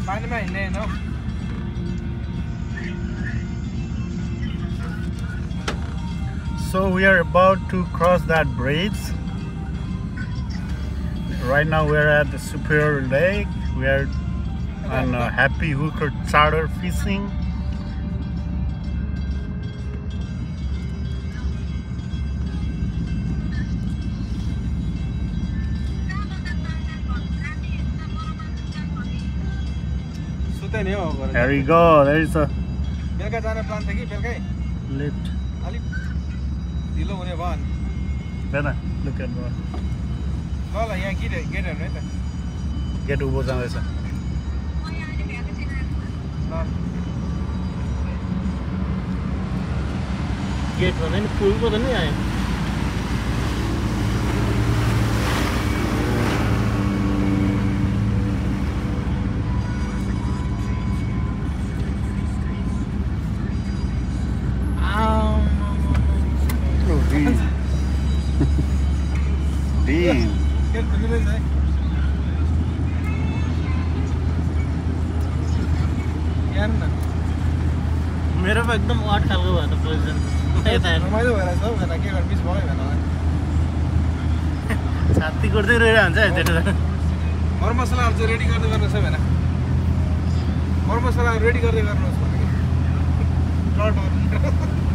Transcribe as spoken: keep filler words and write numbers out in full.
पानीमा हिँड्ने हैन। So we are about to cross that bridge. Right now we are at the Superior Lake. We are on uh, Happy Hooker charter fishing. सुते नि हो गरे। There we go. There is a बेलुका जाने plan थियो कि बेलुकै lift. अलिक ढिलो हुने भयो अनि। Then look at the ल ल यहाँ गेट गेट हेर्नु है त। get उँभो जाँदैछ। ल गेट भन्दा नि पुलको त नि आयो। Damn. गेट खुलिरहेछ है। यहाँ न मेरो पो एकदम वाट खालको भयो त पोजिसन। यता हेर्नु रमाइलो भइरहेछ हौ भेना के गर्नु मिस भयो भेना। छाती कोर्दै रोइरहेको हुन्छ है त्यति मर मसलाहरु चाहिँ रेडी गर्दै गर्नुहोस् है भेना। मर मसलाहरु रेडी गर्दै गर्नुहोस् भनेको। लड